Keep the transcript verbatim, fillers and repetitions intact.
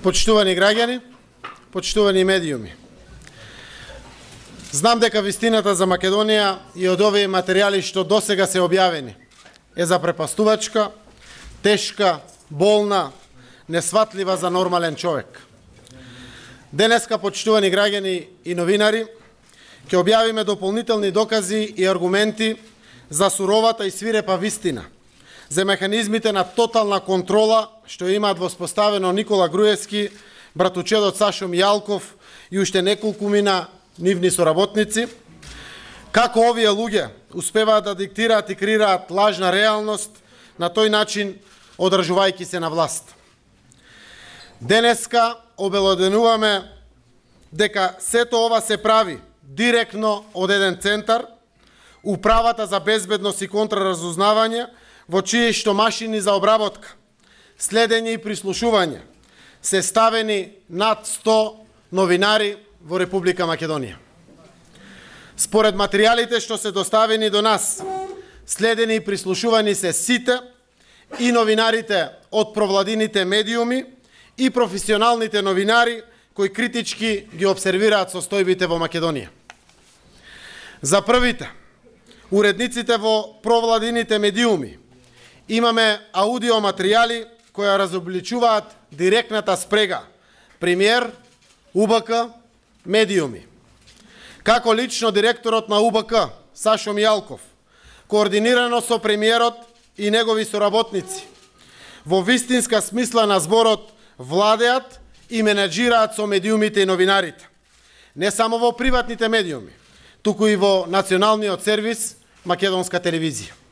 Почитувани граѓани, почитувани медиуми. Знам дека вистината за Македонија и од овие материјали што досега се објавени е запрепастувачка, тешка, болна, несватлива за нормален човек. Денеска, почитувани граѓани и новинари, ќе објавиме дополнителни докази и аргументи за суровата и свирепа вистина, за механизмите на тотална контрола што имаат воспоставено Никола Груевски, братучедот Сашо Мијалков и уште неколку мина нивни соработници, како овие луѓе успеваат да диктираат и креираат лажна реалност, на тој начин одржувајќи се на власт. Денеска обелоденуваме дека сето ова се прави директно од еден центар, Управата за безбедност и контраразузнавање, во чие што машини за обработка, следење и прислушување се ставени над сто новинари во Република Македонија. Според материјалите што се доставени до нас, следени и прислушувани се сите и новинарите од провладините медиуми и професионалните новинари кои критички ги обсервираат состојбите во Македонија. За првите, уредниците во провладините медиуми, имаме аудио материјали кои разобличуваат директната спрега премиер, У Б К, медиуми. Како лично директорот на У Б К, Сашо Мијалков, координирано со премиерот и негови соработници, во вистинска смисла на зборот владеат и менеджираат со медиумите и новинарите. Не само во приватните медиуми, туку и во националниот сервис Македонска телевизија.